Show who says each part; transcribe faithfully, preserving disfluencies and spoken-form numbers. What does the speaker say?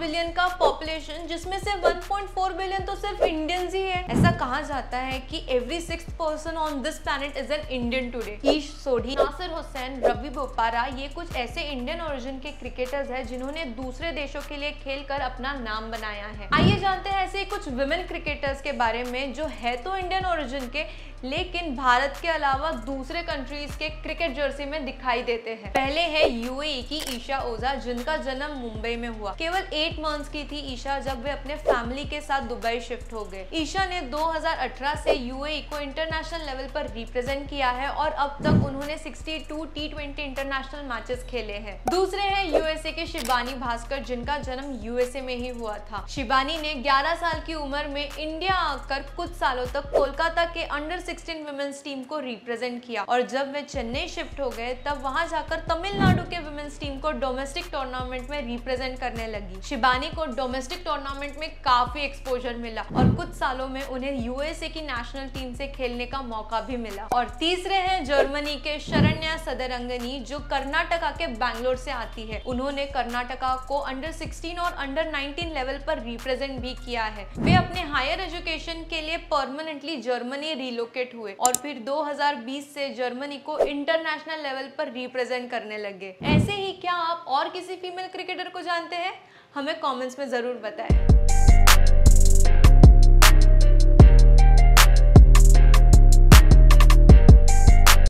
Speaker 1: Billion का population, जिसमें से वन पॉइंट फोर बिलियन तो सिर्फ इंडियंस ही है। ऐसा कहा जाता है कि every sixth person on this planet is an Indian today. Ish Sodhi, Nasir Hussain, Ravi Bopara, ये कुछ ऐसे इंडियन ओरिजिन के क्रिकेटर्स हैं जिन्होंने दूसरे देशों के लिए खेलकर अपना नाम बनाया है। आइए जानते हैं ऐसे कुछ विमेन क्रिकेटर्स के बारे में जो है तो इंडियन ओरिजिन के, लेकिन भारत के अलावा दूसरे कंट्रीज के क्रिकेट जर्सी में दिखाई देते हैं। पहले है यूएई की ईशा ओझा, जिनका जन्म मुंबई में हुआ। केवल एट मंथ्स की थी ईशा जब वे अपने फैमिली के साथ दुबई शिफ्ट हो गए। ईशा ने दो हज़ार अठारह से यूएई को इंटरनेशनल लेवल पर रिप्रेजेंट किया है और अब तक उन्होंने बासठ टी ट्वेंटी इंटरनेशनल मैचेस खेले हैं। दूसरे हैं यूएसए के शिबानी भास्कर, जिनका जन्म यूएसए में ही हुआ था। शिबानी ने ग्यारह साल की उम्र में इंडिया आकर कुछ सालों तक कोलकाता के अंडर सिक्सटीन वुमेन्स टीम को रिप्रेजेंट किया और जब वे चेन्नई शिफ्ट हो गए तब वहां जाकर तमिलनाडु के वुमेन्स टीम को डोमेस्टिक टूर्नामेंट में रिप्रेजेंट करने लगी। शिबानी को डोमेस्टिक टूर्नामेंट में काफी एक्सपोजर मिला और कुछ सालों में उन्हें यूएसए की नेशनल टीम से खेलने का मौका भी मिला। और तीसरे हैं जर्मनी के शरण्या सदरंगनी, जो कर्नाटका के बैंगलोर से आती है। उन्होंने कर्नाटका को अंडर सिक्सटीन और अंडर नाइनटीन लेवल पर रिप्रेजेंट भी किया है। वे अपने हायर एजुकेशन के लिए परमानेंटली जर्मनी रिलोकेट हुए और फिर दो हज़ार बीस से जर्मनी को इंटरनेशनल लेवल पर रिप्रेजेंट करने लगे। ऐसे ही क्या आप और किसी फीमेल क्रिकेटर को जानते हैं? हमें कमेंट्स में जरूर बताएं।